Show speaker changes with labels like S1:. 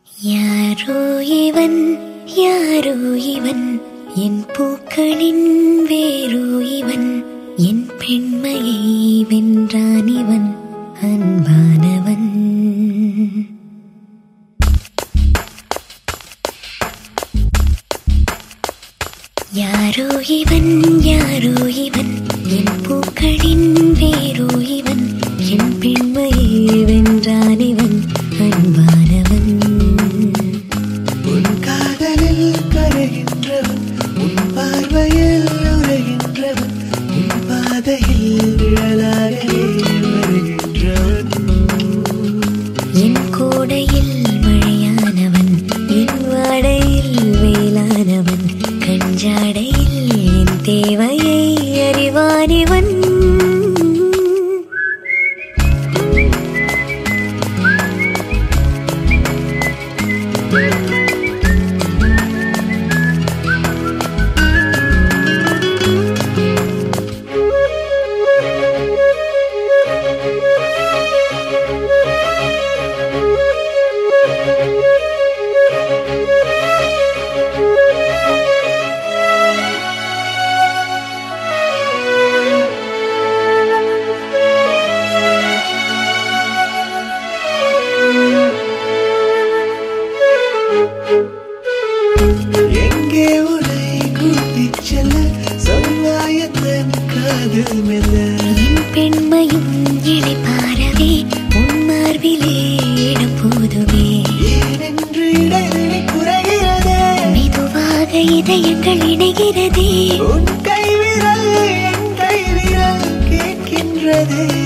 S1: யாரோ இவன் யாரோ இவன் என் பூக்களின் வேரோ இவன் என் பெண்மையை வென்றான் இவன் அன்பானவன். யாரோ இவன் யாரோ இவன் என் பூக்களின் வேரோ இவன் என் பெண்மையை வென்றான் இவன் அன்பானவன்.
S2: உன் காதலில் கரைகின்றவன் உன் பார்வையில் உரைகின்றவன் உன் பாதையில் நிழலாகவே வருகின்றவன்.
S1: என் கோடையில் மழையானவன் என் வாடையில் வெயிலானவன் கஞ்சாடையில் என் தேவையை அறிவானிவன்.
S2: எங்கே உன்னை கூட்டிச் செல்ல சொன்னாயத்தன் காதல் மெல்ல.
S1: என் பெண்மையும் இளைப்பாரவே உன் மார்பிலே இடம் போதுமே.
S2: ஏனென்று இடைவெளி குறைகிறதே
S1: மெதுவாக இதயங்கள் இணைகிறதே.
S2: உன் கைவிரல் என் கைவிரல் கேட்கின்றதே.